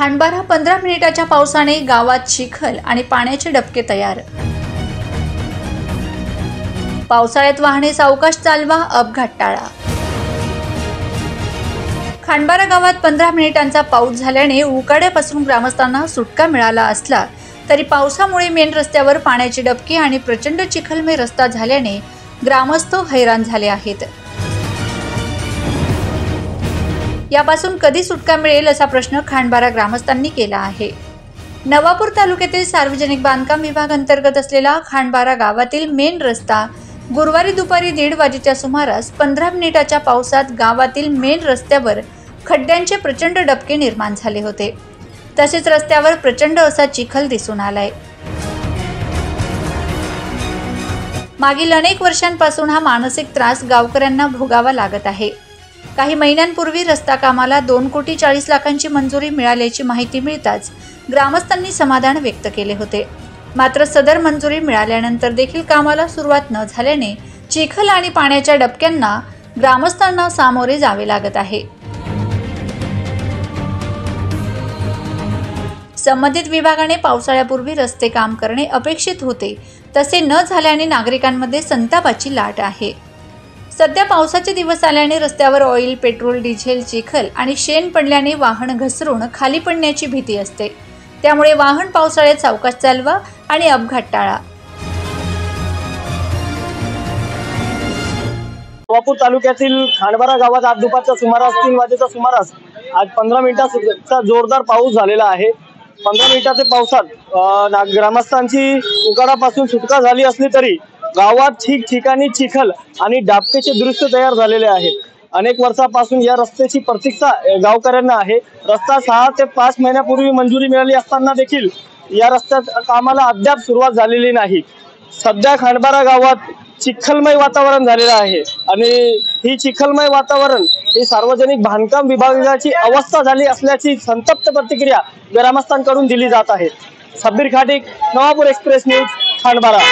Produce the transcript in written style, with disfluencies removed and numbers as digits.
खांडबारा 15 मिनिटाच्या पावसाने गावात चिखल आणि पाण्याचे डबके तयार। पावसाळ्यात वाहने सावकाश चालवा, अपघात टाळा। खांडबारा गावात 15 मिनिटांचा पाऊस झाल्याने उकाड्यापासून ग्रामस्थांना सुटका मिळाला असला तरी पावसामुळे मेन रस्त्यावर पाण्याचे डबके आणि प्रचंड चिखलमय रस्ता झाल्याने ग्रामस्थ हैराण झाले आहेत। यापासून कधी सुटका मिळेल असा प्रश्न खांडबारा ग्रामस्थांनी केला आहे। नवापूर तालुक्यातील सार्वजनिक बांधकाम विभाग अंतर्गत असलेला खांडबारा गावातील मेन रस्ता गुरुवारी दुपारी 1:30 वाजेच्या सुमारास 15 मिनिटाच्या पावसात गावातील मेन रस्त्यावर खड्ड्यांचे प्रचंड डबके निर्माण झाले होते। तसेच रस्त्यावर प्रचंड असा चिखल दिसून आलाय। मागील अनेक वर्षांपासून हा मानसिक त्रास गावकऱ्यांना भोगावा लागत आहे। काही महिन्यांपूर्वी रस्ता कामाला 2,40,00,000ची मंजुरी मिळाल्याची माहिती मिळताच ग्रामस्थांनी समाधान व्यक्त केले होते। मात्र सदर मंजुरी मिळाल्यानंतर देखील कामाला सुरुवात न झाल्याने चिखल आणि पाण्याच्या डबक्यांना ग्रामस्थांना सामोरे जावे लागत आहे। संबंधित विभागाने पावसाळ्यापूर्वी रस्ते काम करणे अपेक्षित होते, तसे न झाल्याने नागरिकांमध्ये संतापाची लाट आहे। सध्या पावसाचे दिवस आल्याने रस्त्यावर ऑइल, पेट्रोल, डिझेल, चिखल आणि शेण पडल्याने वाहन घसरून खाली पडण्याची भीती असते। त्यामुळे वाहन पावसाळ्यात सावकाश चालवा आणि अपघात टाळा। नवापूर तालुक्यातील खांडबारा गावात आज दुपारच्या सुमारास 3 वाजेच्या सुमारास आज 15 मिनिटाचा जोरदार पाऊस झालेला आहे। 15 मिनिटाच्या पावसात ग्रामस्थांची उकाडापासून सुटका झाली असली तरी गावात ठिकठिकाणी चिखल आणि डाबकेचे दृश्य तयार झालेले आहेत। अनेक वर्षापासून या रस्त्याची प्रतीक्षा गावकऱ्यांना आहे। रस्ता 6 ते 5 महिन्यापूर्वी मंजुरी मिळाली असताना देखील या रस्त्याच्या कामाला अद्याप सुरुवात झालेली नाही। सध्या खांडबारा गावात चिखलमय वातावरण झालेलं आहे आणि ही चिखलमय वातावरण ही सार्वजनिक बांधकाम विभागाची अवस्था झाली असल्याची संतप्त प्रतिक्रिया ग्रामस्थांकडून दिली जात आहे। Sabir Khatik, Navapur express news, Khandbara.